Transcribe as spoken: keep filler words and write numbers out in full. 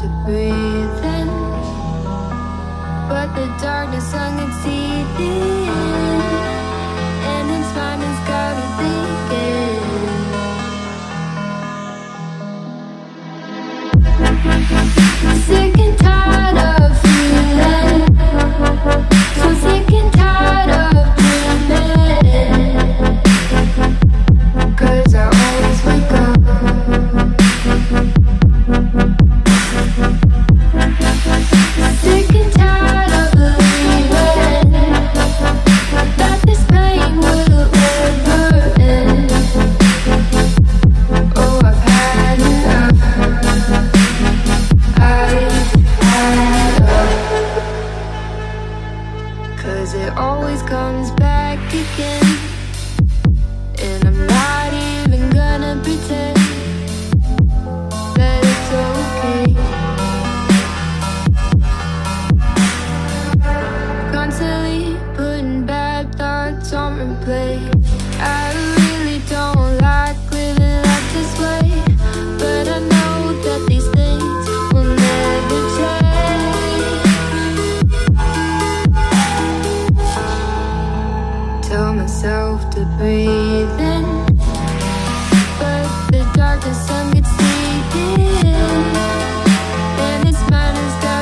to breathe in, but the darkness hung its teeth in, and its mind has got me thinking. Sick and tired of feeling, so sick and tired of dreaming, 'cause I always wake up sick and tired of believing that this pain will ever end. Oh, I've had enough. I've had enough. 'Cause it always comes back again, and I'm not even gonna pretend that it's okay. Constantly putting bad thoughts on replay. I really don't like living life this way, but I know that these things will never change. Tell myself to breathe in, but the darkness sun gets deep in, and its mind has got